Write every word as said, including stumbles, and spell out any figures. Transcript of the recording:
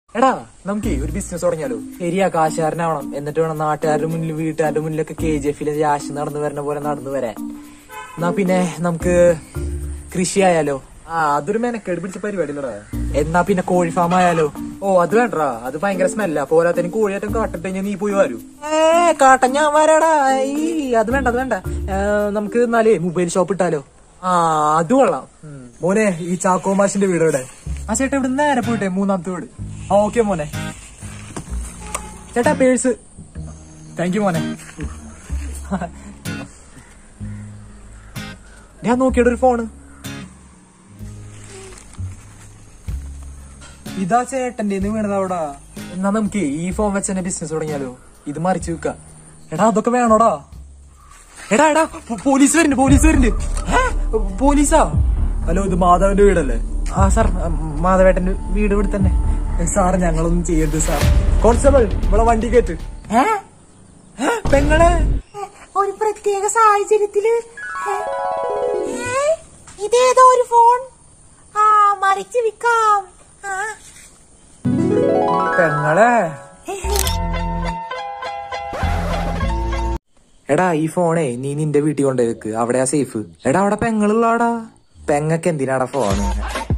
എടാ നമുക്ക് ഒരു ബിസിനസ് തുടങ്ങിയാലോ? ശരിയാ, കാശുകാരനാവണം. എന്നിട്ട് വേണം നാട്ടുകാരുടെ മുന്നിൽ വീട്ടുകാരുടെ മുന്നിലൊക്കെ കെ ജി എഫിലെ രാശി നടന്നു വരുന്ന പോലെ നടന്നു വരാൻ. എന്നാ പിന്നെ നമുക്ക് കൃഷി ആയാലോ? ആ അതൊരു മെനക്കേട് പിടിച്ച പരിപാടിയിലടാ. എന്നാ പിന്നെ കോഴി ഫാം ആയാലോ? ഓ അത് വേണ്ടാ, അത് ഭയങ്കര സ്മെല്ലാ. പോരാത്തതിന് കോഴിയായിട്ടും കാട്ടിട്ട് കഴിഞ്ഞാൽ നീ പോയി വരൂ. ഏ കാട്ടൻ ഞാൻ വരാടാ. ഈ അത് വേണ്ട അത് വേണ്ട. നമുക്ക് എന്നാലേ മൊബൈൽ ഷോപ്പ് ഇട്ടാലോ? ആ അത് കൊള്ളാം. മോനെ ഈ ചാക്കോ മാഷിന്റെ വീട് ഇവിടെ. ആ ചേട്ടാ ഇവിടെ നേരെ പോയിട്ടെ മൂന്നാമത്തെ വീട്. ആ ഓക്കെ മോനെ. ചേട്ടാ പേഴ്സ്. താങ്ക് യു മോനെ. ഞാൻ നോക്കിയുടെ ഒരു ഫോണ്. ഇതാ ചേട്ടന്റെ വീണതവിടാ. എന്നാ നമുക്ക് ഈ ഫോൺ വെച്ച് തന്നെ ബിസിനസ് തുടങ്ങിയാലോ? ഇത് മറിച്ച് വെക്ക. എടാ അതൊക്കെ വേണോടാ. എടാ എടാ പോലീസ് വരുന്നുണ്ട്, പോലീസ് വരുന്നുണ്ട്. പോലീസാ? ഹലോ, ഇത് മാധവന്റെ വീടല്ലേ? ആ സാർ, മാധവേട്ടന്റെ വീട് ഇവിടെ തന്നെ. സാർ ഞങ്ങളൊന്നും ചെയ്യരുത് സാർ. കോൺസ്റ്റബിൾ ഇവിടെ വണ്ടി കയറ്റ്. പെങ്ങളെ ഒരു പ്രത്യേക സാഹചര്യത്തില് ഇതേതോ ഒരു ഫോൺ ആ മറിച്ച് വിൽക്കാം. പെങ്ങളെ എടാ ഈ ഫോണേ നീ നിന്റെ വീട്ടിൽ കൊണ്ടുപോയി വെക്ക്. അവിടെയാ സേഫ്. എടാ അവിടെ പെങ്ങളുള്ളാടാ. പെങ്ങക്ക് എന്തിനാടാ ഫോണ്?